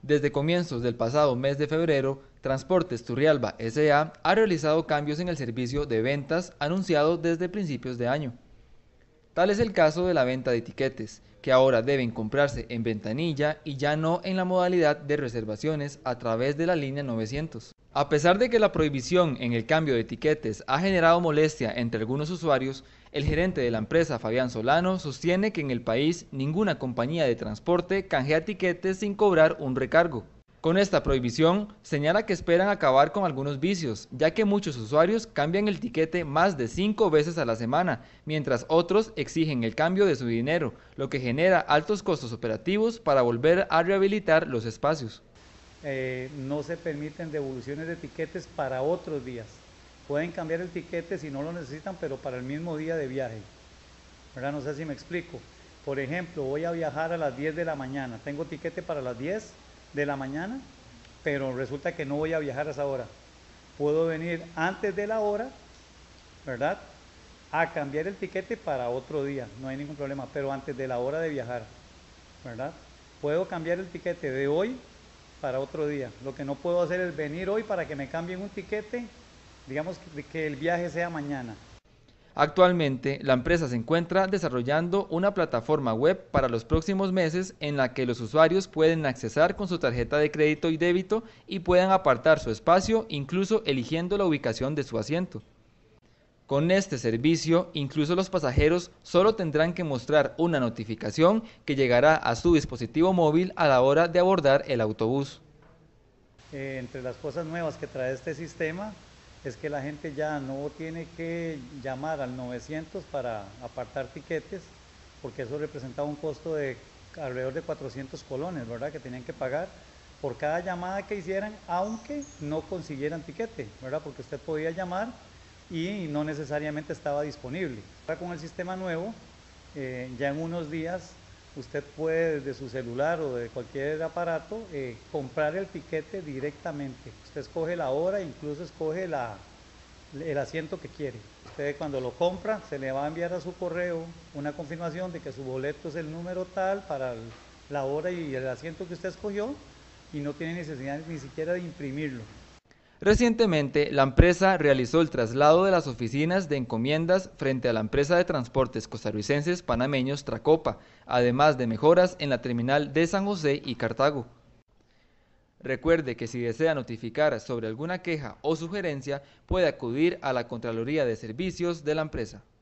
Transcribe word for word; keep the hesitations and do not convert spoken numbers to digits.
Desde comienzos del pasado mes de febrero, Transportes Turrialba S A ha realizado cambios en el servicio de ventas anunciado desde principios de año. Tal es el caso de la venta de tiquetes, que ahora deben comprarse en ventanilla y ya no en la modalidad de reservaciones a través de la línea novecientos. A pesar de que la prohibición en el cambio de tiquetes ha generado molestia entre algunos usuarios, el gerente de la empresa, Fabián Solano, sostiene que en el país ninguna compañía de transporte canjea tiquetes sin cobrar un recargo. Con esta prohibición, señala que esperan acabar con algunos vicios, ya que muchos usuarios cambian el tiquete más de cinco veces a la semana, mientras otros exigen el cambio de su dinero, lo que genera altos costos operativos para volver a rehabilitar los espacios. Eh, no se permiten devoluciones de tiquetes para otros días. Pueden cambiar el tiquete si no lo necesitan, pero para el mismo día de viaje. ¿Verdad? No sé si me explico. Por ejemplo, voy a viajar a las diez de la mañana. Tengo tiquete para las diez de la mañana, pero resulta que no voy a viajar a esa hora. Puedo venir antes de la hora, ¿verdad?, a cambiar el tiquete para otro día, no hay ningún problema, pero antes de la hora de viajar, ¿verdad? Puedo cambiar el tiquete de hoy para otro día. Lo que no puedo hacer es venir hoy para que me cambien un tiquete, digamos que, que el viaje sea mañana. Actualmente, la empresa se encuentra desarrollando una plataforma web para los próximos meses en la que los usuarios pueden accesar con su tarjeta de crédito y débito y puedan apartar su espacio, incluso eligiendo la ubicación de su asiento. Con este servicio, incluso los pasajeros solo tendrán que mostrar una notificación que llegará a su dispositivo móvil a la hora de abordar el autobús. Eh, entre las cosas nuevas que trae este sistema es que la gente ya no tiene que llamar al novecientos para apartar tiquetes, porque eso representaba un costo de alrededor de cuatrocientos colones, ¿verdad?, que tenían que pagar por cada llamada que hicieran, aunque no consiguieran tiquete, ¿verdad?, porque usted podía llamar y no necesariamente estaba disponible. Ahora con el sistema nuevo, eh, ya en unos días usted puede desde su celular o de cualquier aparato eh, comprar el tiquete directamente. Usted escoge la hora, incluso escoge la, el asiento que quiere. Usted cuando lo compra se le va a enviar a su correo una confirmación de que su boleto es el número tal para el, la hora y el asiento que usted escogió, y no tiene necesidad ni siquiera de imprimirlo. Recientemente, la empresa realizó el traslado de las oficinas de encomiendas frente a la empresa de transportes costarricenses panameños Tracopa, además de mejoras en la terminal de San José y Cartago. Recuerde que si desea notificar sobre alguna queja o sugerencia, puede acudir a la Contraloría de Servicios de la empresa.